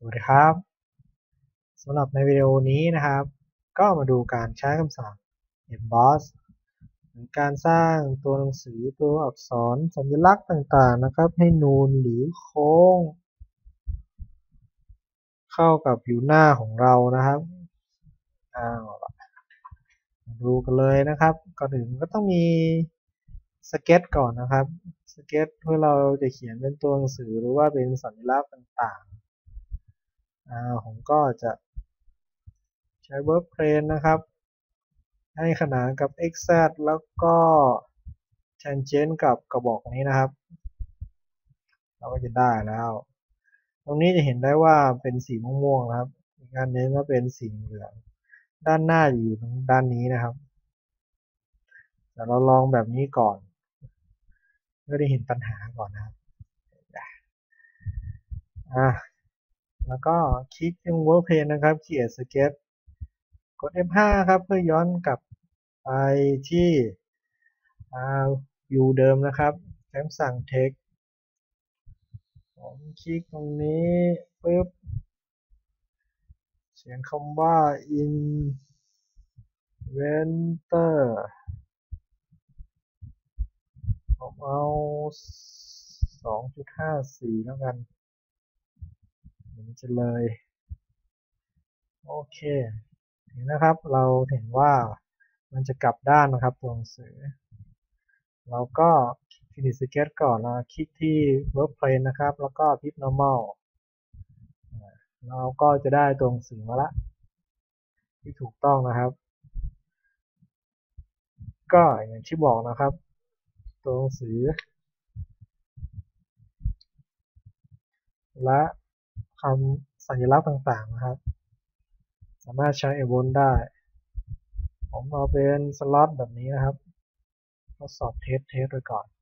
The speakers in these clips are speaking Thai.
วัสดีครับสำหรับในวิดีโอนี้นะครับก็มาดูการใช้คำสั่ง emboss หรือการสร้างตัวหนังสือตัวอักษรสัญลักษณ์ต่างๆนะครับให้นูนหรือโค้งเข้ากับผิวหน้าของเรานะครับเอามาดูกันเลยนะครับก่อนอื่นก็ต้องมีสเก็ตก่อนนะครับสเก็ตเพื่อเราจะเขียนเป็นตัวหนังสือหรือว่าเป็นสัญลักษณ์ต่างๆผมก็จะใช้ Verb Plane นะครับ ให้ขนานกับ xz แล้วก็ tangent กับกระบอกนี้นะครับเราก็จะได้แล้วตรงนี้จะเห็นได้ว่าเป็นสีม่วงๆนะครับอีกอันนึงก็เป็นสีเหลืองด้านหน้าอยู่ตรงด้านนี้นะครับแต่เราลองแบบนี้ก่อนเพื่อได้เห็นปัญหาก่อนนะครับอ่ะแล้วก็คลิกที่ Work Plane นะครับ Create Sketch กด F5 ครับเพื่อย้อนกลับไปที่view เดิมนะครับใช้คำสั่ง Text ผมคลิกตรงนี้ปึ๊บเขียนคำว่า inventor ผมเอา 2.54 แล้วกันมันจะเลยโอเคเห็นนะครับเราเห็นว่ามันจะกลับด้านนะครับตัวหนังสือเราก็ Finish Sketch ก่อนแล้วคลิกที่ Work Plane นะครับแล้วก็ Flip Normal เราก็จะได้ตัวหนังสือมาละที่ถูกต้องนะครับก็อย่างที่บอกนะครับตัวหนังสือและคำสัญลักษณ์ต่างๆนะครับสามารถใช้ Event ได้ผมเอาเป็นสล็อตแบบนี้นะครับทดสอบเทสไว้ก่อน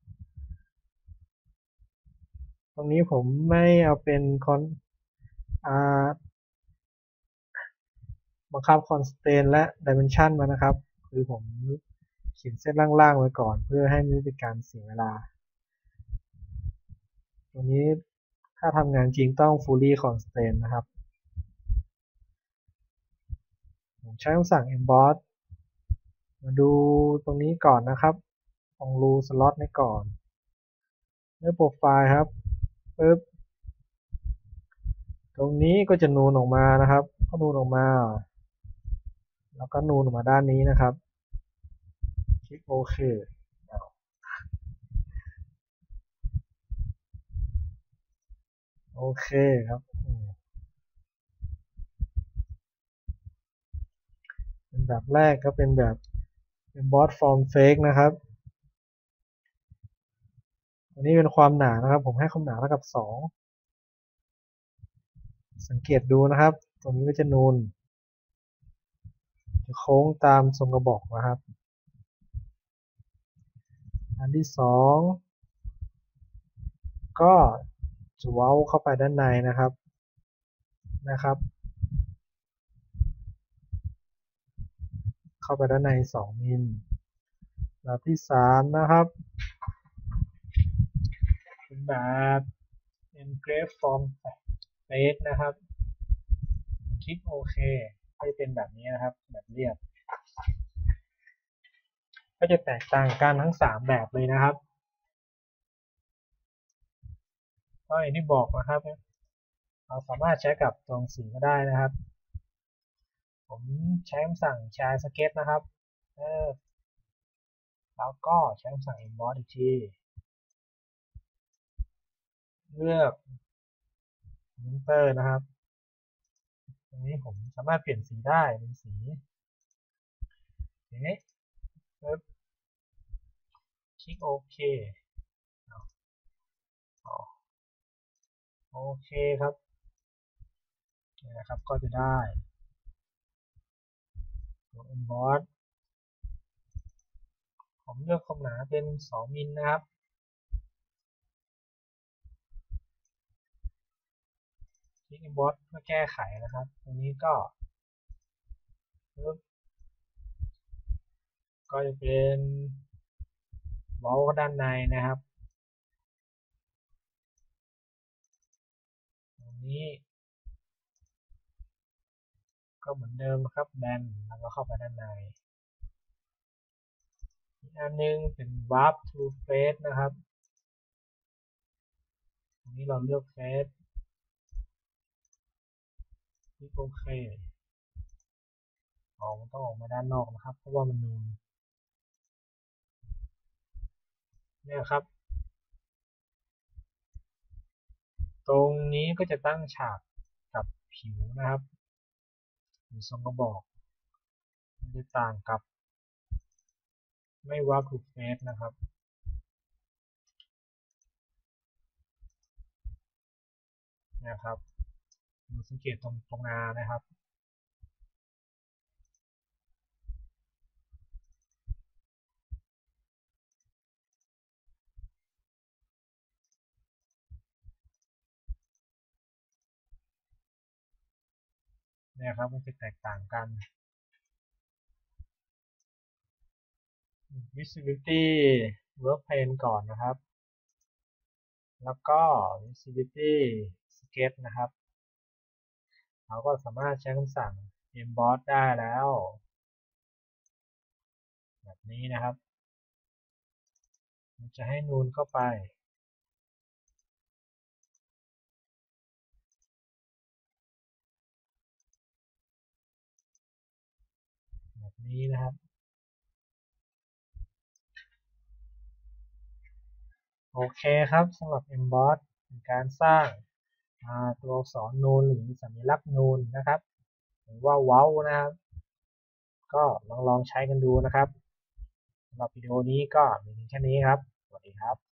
ตรงนี้ผมไม่เอาเป็นอ่าบังคับ constraint และ dimension มานะครับคือผมเขียนเส้นล่างๆไว้ก่อนเพื่อให้ไม่เป็นการเสียเวลาตรงนี้ถ้าทำงานจริงต้อง fully constraint นะครับผมใช้คำสั่ง emboss มาดูตรงนี้ก่อนนะครับตรงรูสล็อตนี้ก่อนเลือกโปรไฟล์ครับปึ๊บตรงนี้ก็จะนูนออกมานะครับก็นูนออกมาแล้วก็นูนออกมาด้านนี้นะครับคลิกโอเคโอเคครับเป็นแบบแรกก็เป็นแบบ emboss form fake นะครับอันนี้เป็นความหนานะครับผมให้ความหนาเท่ากับ2สังเกตดูนะครับตรงนี้ก็จะนูนจะโค้งตามทรงกระบอกนะครับอันที่2ก็จะเว้าเข้าไปด้านในนะครับเข้าไปด้านใน2มิลแบบที่3นะครับเป็นแบบ engrave form face นะครับคลิกโอเคก็จะเป็นแบบนี้นะครับแบบเรียบก็จะแตกต่างกันทั้ง3แบบเลยนะครับก็อย่างที่บอกนะครับเราสามารถใช้กับตัวหนังสือก็ได้นะครับผมใช้คำสั่ง Share Sketch นะครับแล้วก็ใช้คำสั่ง Emboss อีกทีเลือก Filter นะครับตรงนี้ผมสามารถเปลี่ยนสีได้เป็นสีนี้ปึ๊บคลิกโอเคโอเคครับนี่นะครับก็จะได้ตัว Emboss ผมเลือกความหนาเป็น2มิลนะครับคลิก Emboss เพื่อแก้ไขนะครับตรงนี้ก็ปึ๊บก็จะเป็นเว้าด้านในนะครับตรงนี้ก็เหมือนเดิมครับแบนแล้วก็เข้าไปด้านในอีกอันนึงเป็น warp to face นะครับอันนี้เราเลือก face ที่โอเคมันต้องออกมาด้านนอกนะครับเพราะว่ามันนูนเนี่ยครับตรงนี้ก็จะตั้งฉากกับผิวนะครับหรือทรงกระบอกมันจะต่างกับไม่ warp to face นะครับนะครับดูสังเกตตรงงานะครับเนี่ยครับมันจะแตกต่างกัน visibility work plane ก่อนนะครับแล้วก็ visibility sketch นะครับเราก็สามารถใช้คำสั่ง emboss ได้แล้วแบบนี้นะครับมันจะให้นูนเข้าไปแบบนี้นะครับโอเคครับสำหรับ emboss เป็นการสร้างตัวอักษรนูนหรือสัญลักษณ์นูนนะครับหรือว่า wow นะครับก็ลองใช้กันดูนะครับสำหรับวิดีโอนี้ก็มีเพียงแค่นี้ครับสวัสดีครับ